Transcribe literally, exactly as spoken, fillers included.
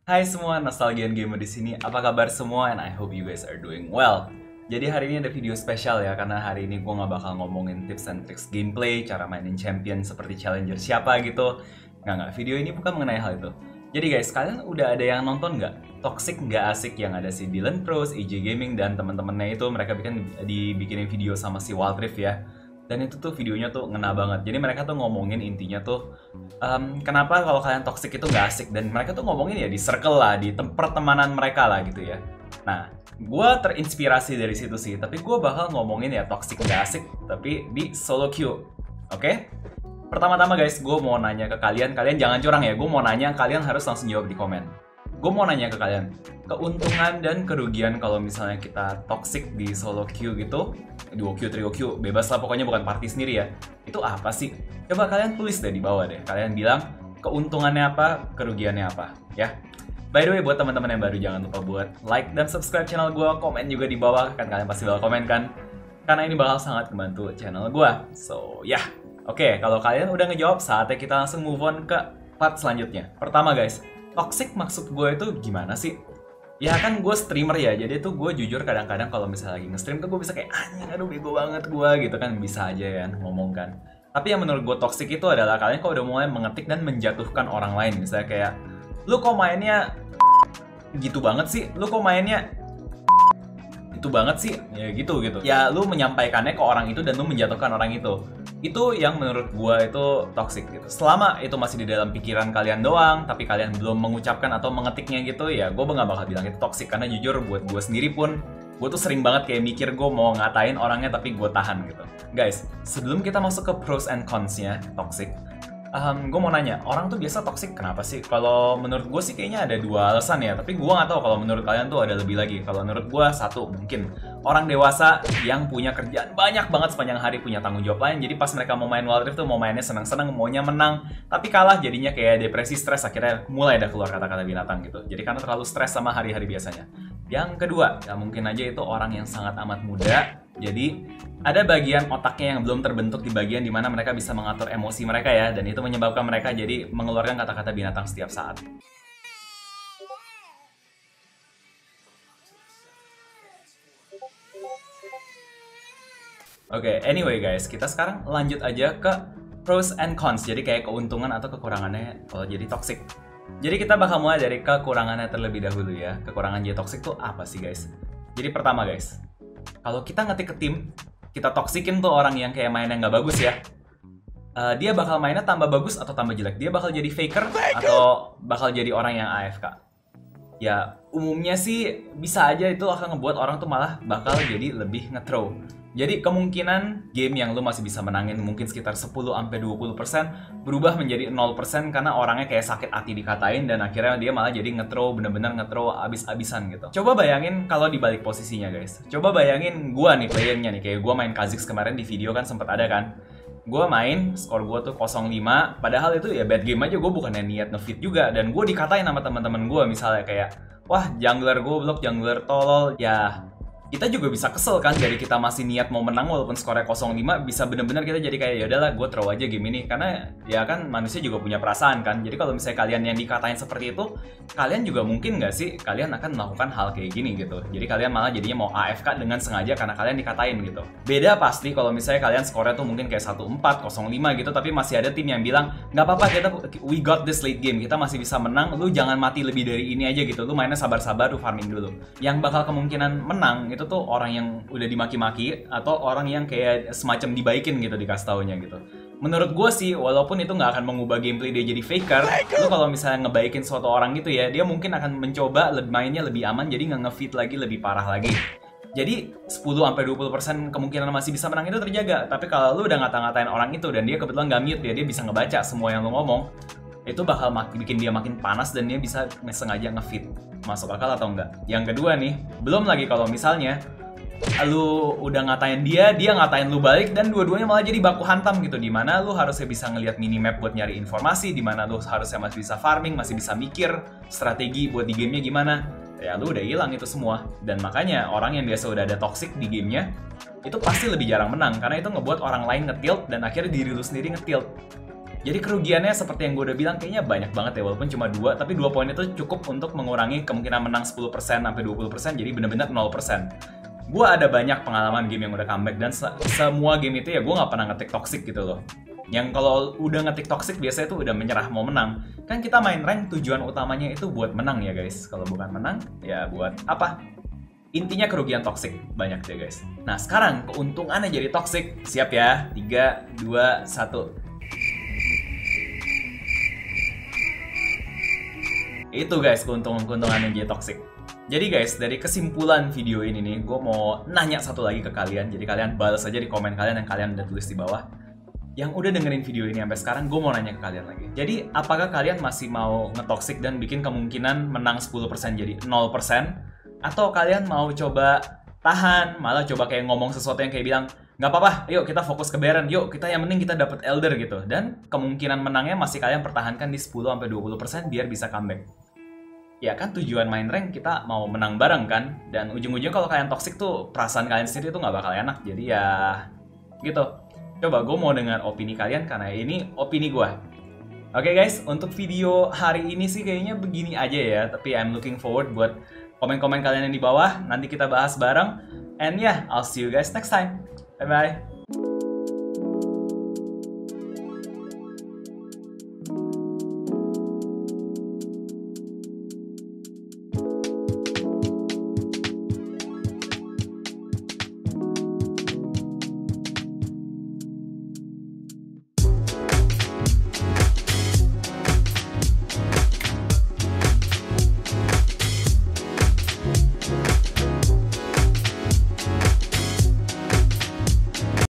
Hai semua, Nostalgian Gamer di sini. Apa kabar semua? And I hope you guys are doing well. Jadi hari ini ada video spesial ya, karena hari ini gue nggak bakal ngomongin tips and tricks gameplay, cara mainin champion seperti challenger siapa gitu. Nggak, nggak. Video ini bukan mengenai hal itu. Jadi guys, kalian udah ada yang nonton nggak? Toxic nggak asik yang ada si Dylan Pros, E J Gaming, dan teman-temannya itu mereka bikin dibikinin video sama si Wild Rift ya. Dan itu tuh videonya tuh ngena banget. Jadi mereka tuh ngomongin intinya tuh um, kenapa kalau kalian toxic itu nggak asik. Dan mereka tuh ngomongin ya di circle lah, di pertemanan mereka lah gitu ya. Nah, gue terinspirasi dari situ sih. Tapi gue bakal ngomongin ya toxic nggak asik, tapi di solo queue. Oke? Okay? Pertama-tama guys, gue mau nanya ke kalian. Kalian jangan curang ya, gue mau nanya, kalian harus langsung jawab di komen. Gue mau nanya ke kalian, keuntungan dan kerugian kalau misalnya kita toxic di solo queue gitu, duo queue, trio queue, bebas lah pokoknya, bukan party sendiri ya. Itu apa sih? Coba kalian tulis deh di bawah deh. Kalian bilang keuntungannya apa, kerugiannya apa, ya. By the way, buat teman-teman yang baru jangan lupa buat like dan subscribe channel gue, komen juga di bawah, kan kalian pasti bakal komen kan? Karena ini bakal sangat membantu channel gue. So, ya. Yeah. Oke, okay, kalau kalian udah ngejawab, saatnya kita langsung move on ke part selanjutnya. Pertama guys, toxic maksud gue itu gimana sih? Ya kan gue streamer ya, jadi tuh gue jujur kadang-kadang kalau misalnya lagi nge-stream tuh gue bisa kayak anjing, aduh bego banget gue gitu kan, bisa aja kan ngomong kan. Tapi yang menurut gue toxic itu adalah kalian kalau udah mulai mengetik dan menjatuhkan orang lain. Misalnya kayak, lu kok mainnya gitu banget sih, lu kok mainnya itu banget sih, ya gitu gitu. Ya lu menyampaikannya ke orang itu dan lu menjatuhkan orang itu. Itu yang menurut gua itu toxic gitu. Selama itu masih di dalam pikiran kalian doang, tapi kalian belum mengucapkan atau mengetiknya gitu, ya gua nggak bakal bilang itu toxic. Karena jujur buat gua sendiri pun, gua tuh sering banget kayak mikir gua mau ngatain orangnya tapi gua tahan gitu. Guys, sebelum kita masuk ke pros and cons-nya toxic, Um, gue mau nanya, orang tuh biasa toxic kenapa sih? Kalau menurut gue sih kayaknya ada dua alasan ya. Tapi gue nggak tahu kalau menurut kalian tuh ada lebih lagi. Kalau menurut gue satu, mungkin orang dewasa yang punya kerjaan banyak banget sepanjang hari, punya tanggung jawab lain. Jadi pas mereka mau main Wild Rift tuh mau mainnya senang-senang, maunya menang, tapi kalah jadinya kayak depresi, stres, akhirnya mulai ada keluar kata-kata binatang gitu. Jadi karena terlalu stres sama hari-hari biasanya. Yang kedua, ya mungkin aja itu orang yang sangat amat muda. Jadi ada bagian otaknya yang belum terbentuk di bagian dimana mereka bisa mengatur emosi mereka ya, dan itu menyebabkan mereka jadi mengeluarkan kata-kata binatang setiap saat. Oke, okay, anyway guys, kita sekarang lanjut aja ke pros and cons. Jadi kayak keuntungan atau kekurangannya kalau jadi toxic. Jadi kita bakal mulai dari kekurangannya terlebih dahulu ya. Kekurangan jadi toxic tuh apa sih guys? Jadi pertama guys, kalau kita ngetik ke tim, kita toksikin tuh orang yang kayak mainnya nggak bagus ya. Uh, dia bakal mainnya tambah bagus atau tambah jelek. Dia bakal jadi faker, faker atau bakal jadi orang yang A F K. Ya umumnya sih bisa aja itu akan ngebuat orang tuh malah bakal jadi lebih nge-throw. Jadi kemungkinan game yang lu masih bisa menangin mungkin sekitar sepuluh sampai dua puluh persen berubah menjadi nol persen karena orangnya kayak sakit hati dikatain dan akhirnya dia malah jadi nge-throw, bener-bener nge-throw abis-abisan gitu. Coba bayangin kalau dibalik posisinya guys. Coba bayangin gua nih playernya nih, kayak gua main Kha'Zix kemarin di video kan sempet ada kan. Gua main, skor gua tuh nol lima, padahal itu ya bad game aja, gua bukannya niat nge-feed juga, dan gua dikatain sama teman-teman gua misalnya kayak, wah jungler goblok, jungler tolol, ya kita juga bisa kesel kan dari kita masih niat mau menang walaupun skornya nol lima, bisa bener-bener kita jadi kayak ya udahlah gue throw aja game ini, karena ya kan manusia juga punya perasaan kan. Jadi kalau misalnya kalian yang dikatain seperti itu, kalian juga mungkin nggak sih kalian akan melakukan hal kayak gini gitu. Jadi kalian malah jadinya mau A F K dengan sengaja karena kalian dikatain gitu. Beda pasti kalau misalnya kalian skornya tuh mungkin kayak satu empat, nol lima gitu, tapi masih ada tim yang bilang nggak apa-apa, kita we got this late game, kita masih bisa menang, lu jangan mati lebih dari ini aja gitu, lu mainnya sabar-sabar, lu farming dulu. Yang bakal kemungkinan menang itu tuh orang yang udah dimaki-maki atau orang yang kayak semacam dibaikin gitu dikasih taunya gitu. Menurut gue sih, walaupun itu nggak akan mengubah gameplay dia jadi faker, lu kalau misalnya ngebaikin suatu orang gitu ya, dia mungkin akan mencoba mainnya lebih aman, jadi nggak nge-feed lagi lebih parah lagi. Jadi sepuluh sampai dua puluh persen kemungkinan masih bisa menang itu terjaga. Tapi kalau lu udah ngata-ngatain orang itu dan dia kebetulan nggak mute, dia dia bisa ngebaca semua yang lu ngomong, itu bakal bikin dia makin panas dan dia bisa sengaja nge-feed. Masuk akal atau enggak? Yang kedua nih, belum lagi kalau misalnya lu udah ngatain dia, dia ngatain lu balik, dan dua-duanya malah jadi baku hantam gitu, dimana lu harusnya bisa ngelihat minimap buat nyari informasi, dimana lu harusnya masih bisa farming, masih bisa mikir strategi buat di gamenya gimana. Ya lu udah hilang itu semua. Dan makanya orang yang biasa udah ada toxic di gamenya itu pasti lebih jarang menang, karena itu ngebuat orang lain nge-tilt dan akhirnya diri lu sendiri nge-tilt. Jadi kerugiannya seperti yang gue udah bilang kayaknya banyak banget ya, walaupun cuma dua, tapi dua poin itu cukup untuk mengurangi kemungkinan menang sepuluh persen sampai dua puluh persen, jadi bener-bener nol persen. Gue ada banyak pengalaman game yang udah comeback, dan se semua game itu ya gue nggak pernah ngetik toxic gitu loh. Yang kalau udah ngetik toxic biasanya tuh udah menyerah mau menang. Kan kita main rank tujuan utamanya itu buat menang ya guys. Kalau bukan menang, ya buat apa? Intinya kerugian toxic banyak deh guys. Nah sekarang keuntungannya jadi toxic. Siap ya? tiga, dua, satu. Itu guys keuntungan-keuntungan yang jadi toxic. Jadi guys, dari kesimpulan video ini nih, gue mau nanya satu lagi ke kalian. Jadi kalian balas aja di komen kalian yang kalian udah tulis di bawah. Yang udah dengerin video ini sampai sekarang, gue mau nanya ke kalian lagi. Jadi, apakah kalian masih mau ngetoxic dan bikin kemungkinan menang sepuluh persen jadi nol persen? Atau kalian mau coba tahan, malah coba kayak ngomong sesuatu yang kayak bilang, nggak apa-apa, yuk kita fokus ke Baron, yuk kita yang penting kita dapat Elder gitu. Dan kemungkinan menangnya masih kalian pertahankan di sepuluh sampai dua puluh persen biar bisa comeback. Ya kan tujuan main rank kita mau menang bareng kan. Dan ujung-ujungnya kalau kalian toxic tuh perasaan kalian sendiri tuh nggak bakal enak. Jadi ya gitu. Coba gue mau dengar opini kalian karena ini opini gue. Oke guys, untuk video hari ini sih kayaknya begini aja ya. Tapi I'm looking forward buat komen-komen kalian yang di bawah. Nanti kita bahas bareng. And yeah, I'll see you guys next time. Bye-bye.